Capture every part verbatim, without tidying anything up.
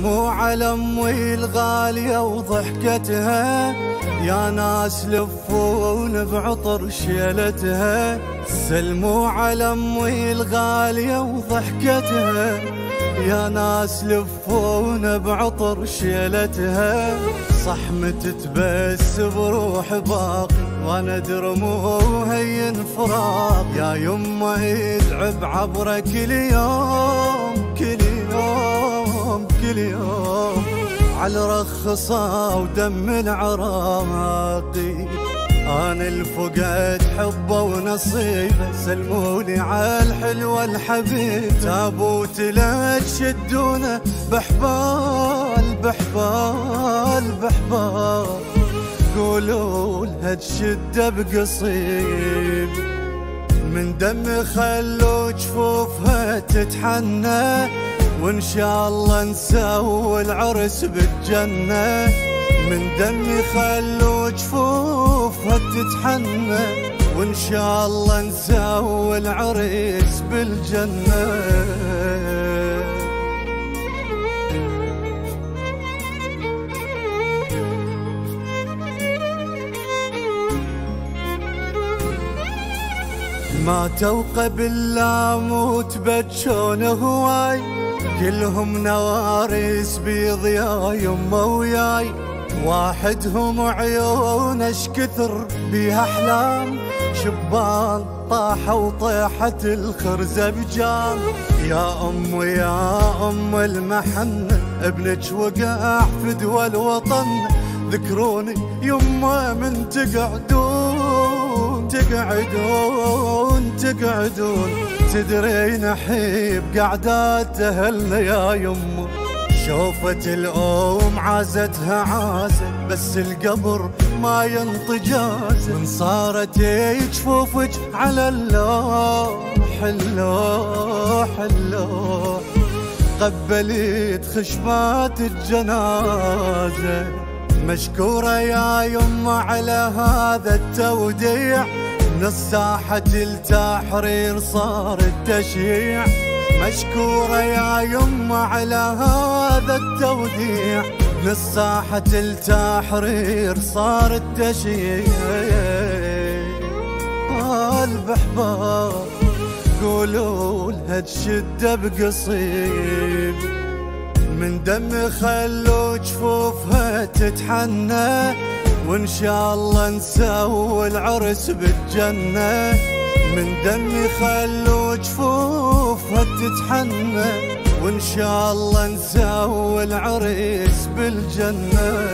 سلموا على امي الغالية وضحكتها، يا ناس لفون بعطر شيلتها. سلموا على امي الغالية وضحكتها، يا ناس لفون بعطر شيلتها. صحمة تبس بروح باقي وانا درمو هين فراق، يا يما يلعب عبره كل يوم كل يوم كل يوم على رخصة ودم العراقي. أنا الفقد حبه ونصيبه، سلمولي عالحلوة الحبيب. تابوت لا تشدونه بحبال بحبال بحبال، قولوا لها تشده بقصيب. من دم خلوا جفوفها تتحنى، وإن شاء الله نسوي العرس بالجنة. من دمي خلوا جفوفها تتحنى، وإن شاء الله نسوي العريس بالجنة. ماتوا قبل لا موت بجون هواي، كلهم نواريس بيض يا يما وياي. واحدهم عيون اش كثر بيها احلام، شبان طاحوا وطيحت الخرزه بجام. يا ام يا ام المحنه، ابنك وقع في دول وطن. ذكروني يما من تقعدون تقعدون تقعدون، تدرين حيب قعدات اهلنا يا يما. شوفت الأم عازتها عازة، بس القبر ما ينطجازة. من صارت جفوفك على اللوح اللوح اللوح، قبلت خشبات الجنازة. مشكورة يا يما على هذا التوديع، من الساحة التحرير صار التشييع. مشكورة يا يما على هذا التوديع، من الساحة التحرير صار التشييع. البحباب قولوا لها تشده بقصيب. من دم خلوا جفوفها تتحنى، وإن شاء الله نسوي العرس بالجنة. من دمي خلوا جفوفها تتحنى، وإن شاء الله نسوي العريس بالجنة.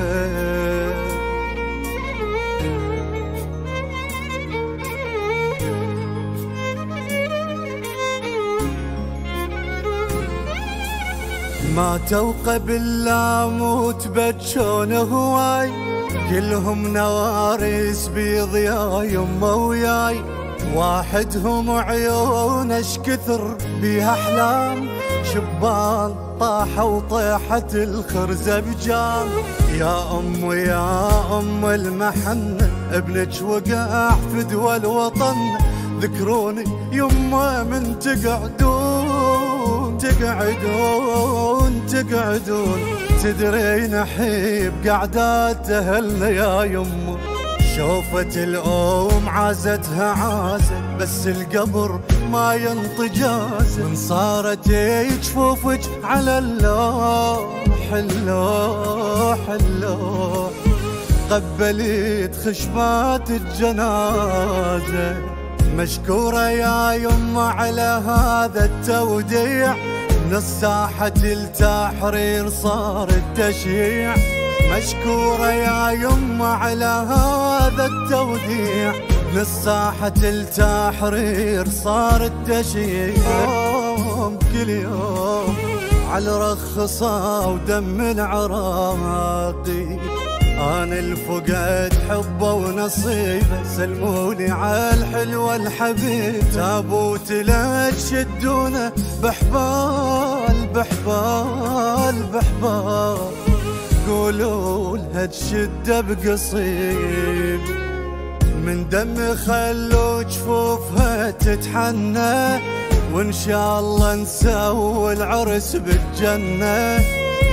ماتوا قبل لا موت بجون هواي، كلهم نواريس بيض يا يما وياي. واحدهم عيون اش كثر بيها احلام، شبان طاحوا وطيحت الخرزه بجام. يا ام يا ام المحنه، ابنك وقع في دول وطن. ذكروني يما من تقعدون تقعدون تقعدون، تدرين حيب قعدات اهلنا يا يما. شوفت الأم عازتها عازة، بس القبر ما ينطجازة. من صارت جفوفك على اللوح اللوح اللوح، قبلت خشبات الجنازة. مشكورة يا يما على هذا التوديع، من الساحة التحرير صار التشييع. مشكورة يا يما على هذا التوديع، من الساحة التحرير صار التشييع. يوم كل يوم على رخصة ودم العراقي. أنا الفقد حبه ونصيبه، سلمولي عالحلوة الحبيب. تابوت لا تشدونه بحبال بحبال بحبال، قولوا لها تشده بقصيب. من دم خلوا جفوفها تتحنى، وإن شاء الله نسوي العرس بالجنة.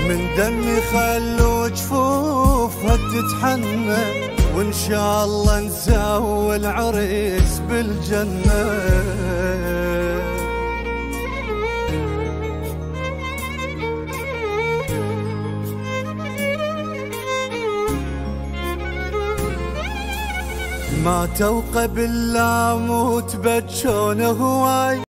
من دمي خلوا جفوفها تتحنى، وإن شاء الله نسوي العريس بالجنة. ماتوا قبل لا اموت بجون هواي.